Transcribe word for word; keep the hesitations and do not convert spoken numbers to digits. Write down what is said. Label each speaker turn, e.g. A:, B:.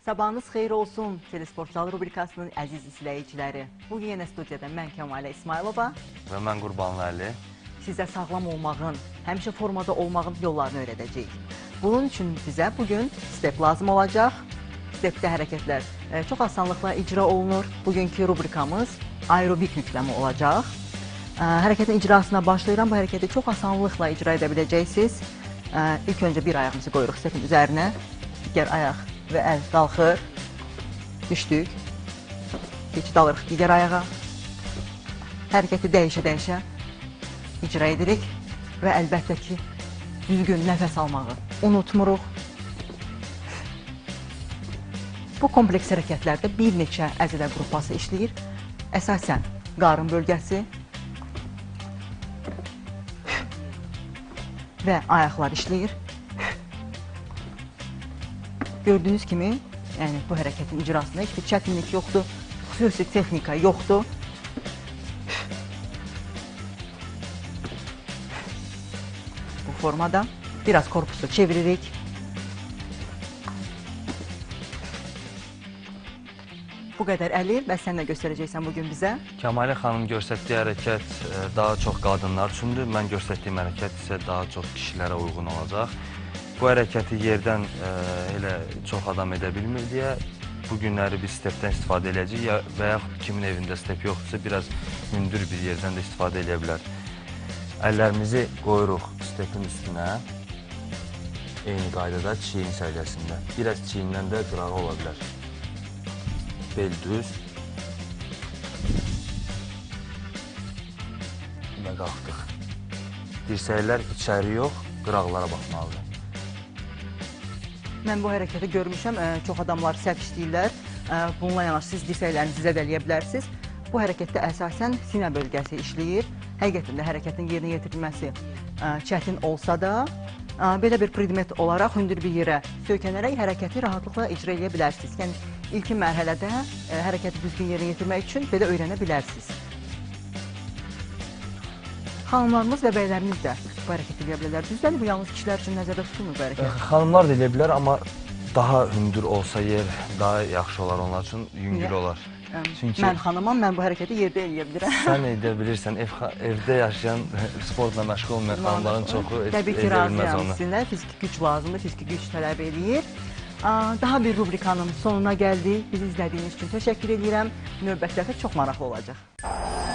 A: Sabahınız xeyir olsun, Telesportçular rubrikasının əziz izləyiciləri. Bugün yenə studiyada mən Kəmalə İsmailova
B: və mən Qurbanlı Əli.
A: Sizə sağlam olmağın, həmişə formada olmağın yollarını öyrədəcəyik. Bunun üçün bizə bugün step lazım olacaq. Stepdə hərəkətlər e, çox asanlıqla icra olunur. Bugünkü rubrikamız aerobik yükləmə olacaq. E, hərəkətin icrasına başlayıram. Bu hərəkəti çox asanlıqla icra edə biləcəksiniz. E, ilk öncə bir ayağımızı qoyuruq stepin üzərinə. Digər ayaq və əl qalxır. Düşdük. Keçid alırıq digər ayağa. Hərəkəti dəyişə-dəyişə icra edirik və əlbəttə ki, düzgün nəfəs almağı unutmuruq. Bu kompleks hərəkətlərdə bir neçə əzələ qrupası işləyir. Əsasən qarın bölgəsi və ayaqlar işləyir. Gördüyünüz kimi, yəni bu hərəkətin icrasında heç bir çətinlik yoxdur, xüsusi texnika yoxdur. Bu formada biraz korpusu çeviririk. Bu qədər Əli, və sən də göstərəcəksən bugün bizə.
B: Kəmalə xanım göstərdiyi hərəkət daha çox qadınlar üçündür. Mən göstərdiyim hərəkət isə daha çox kişilərə uyğun olacaq. Bu hərəkəti yerdən e, elə çox adam edə bilmir deyə bu günləri biz stepdən istifadə edəcəyik və yaxud kimin evində step yoxdursa biraz hündür bir yerdən də istifadə edə bilər. Əllərimizi qoyuruq stepin üstünə, eyni qaydada çiyin səviyyəsində. Biraz çiyindən də qırağı ola bilər. Bel düz və qalxdıq. Dirsəklər içəri yox, qıraqlara baxmalıdır.
A: Mən bu hərəkəti görmüşəm, çox adamlar səhv işləyirlər. Bununla yanaşı siz dirsəklərinizi zədələyə bilərsiniz. Bu hərəkətdə əsasən sinə bölgəsi işləyir. Həqiqətən də hərəkətin yerinə yetirilməsi çətin olsa da, belə bir predmet olaraq hündür bir yerə söykənərək hərəkəti rahatlıqla icra edə bilərsiniz. Yəni, ilkin mərhələdə hərəkəti düzgün yerinə yetirmək üçün belə öyrənə bilərsiniz. Xanımlarımız və bəylərimiz də bu hərəkət edə bilərlər. Düzdür, bu yalnız kişilər üçün nəzərdə tutulmur bu hərəkət.
B: Xanımlar da edə bilər, amma daha hündür olsa yer daha yaxşı olar onlar üçün, yüngül olar.
A: Çünki mən xanımam, mən bu hərəkəti yerdə eləyə bilirəm.
B: Sən edə bilirsən, ev, evdə yaşayan, sportla məşğul olmayan xanımların çoxu edə bilməz onu.
A: Təbii ki, razıyam sizinlə, fiziki güc lazımdır, fiziki güc tələb eləyir. Daha bir rubrikanın sonuna gəldik. Bizi izlədiyiniz üçün təşəkkür edirəm. Növbətlərdə çox maraqlı olacaq.